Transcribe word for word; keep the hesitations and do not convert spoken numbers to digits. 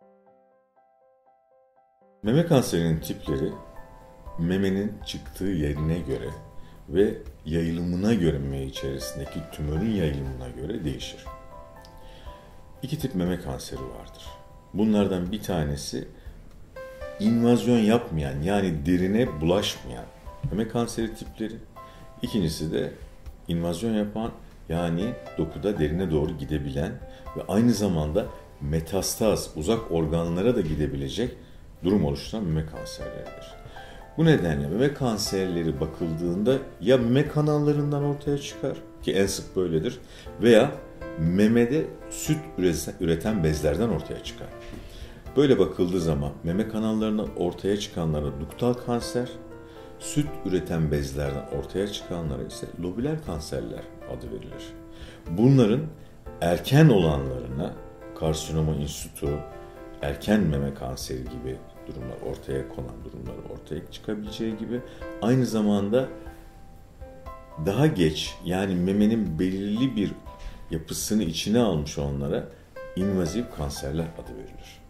Meme kanserinin tipleri memenin çıktığı yerine göre ve yayılımına göre meme içerisindeki tümörün yayılımına göre değişir. İki tip meme kanseri vardır. Bunlardan bir tanesi invazyon yapmayan, yani derine bulaşmayan meme kanseri tipleri. İkincisi de invazyon yapan, yani dokuda derine doğru gidebilen ve aynı zamanda metastaz, uzak organlara da gidebilecek durum oluşturan meme kanserleridir. Bu nedenle meme kanserleri bakıldığında ya meme kanallarından ortaya çıkar, ki en sık böyledir, veya memede süt üreten bezlerden ortaya çıkar. Böyle bakıldığı zaman meme kanallarından ortaya çıkanlara duktal kanser, süt üreten bezlerden ortaya çıkanlara ise lobüler kanserler adı verilir. Bunların erken olanlarına karsinoma in situ, erken meme kanseri gibi durumlar, ortaya konan durumlar ortaya çıkabileceği gibi, aynı zamanda daha geç, yani memenin belirli bir yapısını içine almış olanlara invazif kanserler adı verilir.